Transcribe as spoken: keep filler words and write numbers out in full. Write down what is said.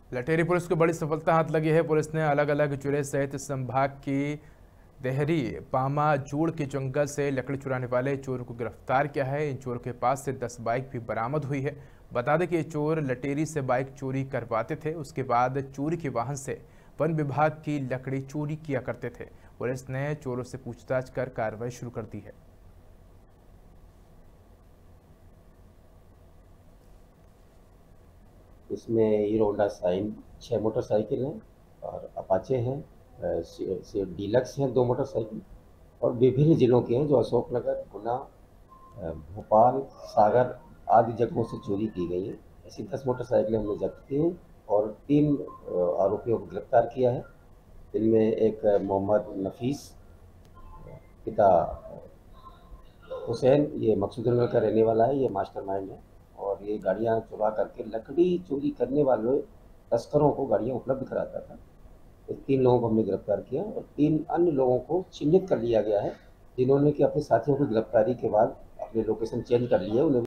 Lateri police को बड़ी सफलता हाथ लगी है। पुलिस ने अलग अलग जिले सहित संभाग की देहरी पामा जूड़ के जंगल से लकड़ी चुराने वाले चोर को गिरफ्तार किया है। इन चोरों के पास से दस बाइक भी बरामद हुई है। बता दें कि ये चोर लटेरी से बाइक चोरी करवाते थे, उसके बाद चोरी के वाहन से वन विभाग की लकड़ी चोरी किया करते थे। पुलिस ने चोरों से पूछताछ कर कार्रवाई शुरू कर दी है। इसमें हीरो होंडा शाइन छः मोटरसाइकिल हैं और अपाचे हैं, अ, से, से डीलक्स हैं दो मोटरसाइकिल, और विभिन्न जिलों के हैं जो अशोकनगर, गुना, अ, भोपाल, सागर आदि जगहों से चोरी की गई है। ऐसी दस मोटरसाइकिलें हमने जब्त की हैं और तीन अ, आरोपियों को गिरफ्तार किया है। इनमें एक अ, मोहम्मद नफीस, पिता हुसैन, ये मकसूदनगर का रहने वाला है, ये मास्टरमाइंड है। और ये गाड़ियाँ चुरा करके लकड़ी चोरी करने वाले तस्करों को गाड़ियाँ उपलब्ध कराता था। इस तीन लोगों को हमने गिरफ्तार किया और तीन अन्य लोगों को चिन्हित कर लिया गया है, जिन्होंने कि अपने साथियों की गिरफ्तारी के बाद अपने लोकेशन चेंज कर लिए, उन्हें